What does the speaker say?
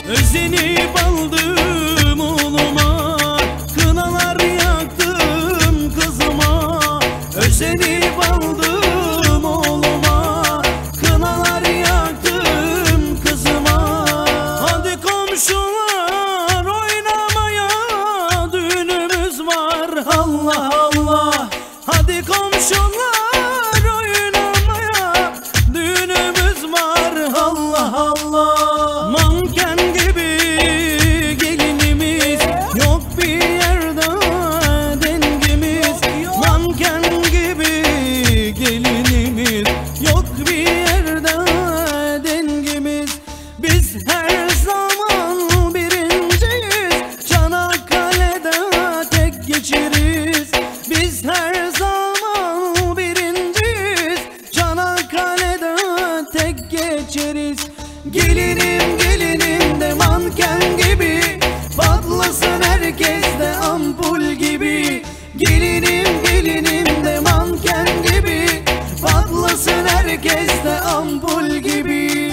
Özenip aldım oğluma, kınalar yaktım kızıma. Özenip aldım oğluma, kınalar yaktım kızıma. Hadi komşular oynamaya, düğünümüz var Allah Allah. Hadi komşular oynamaya, düğünümüz var Allah Allah. Manken gibi gelinimiz, yok bir yerde dengimiz. Manken gibi gelinimiz, yok bir yerde dengimiz. Biz her zaman birinciyiz, Çanakkale'de tek geçeriz. Biz her zaman birinciyiz, Çanakkale'de tek geçeriz. Gelinim gelinim de manken gibi, patlasın herkes de ampul gibi. Gelinim gelinim de manken gibi, patlasın herkes de ampul gibi.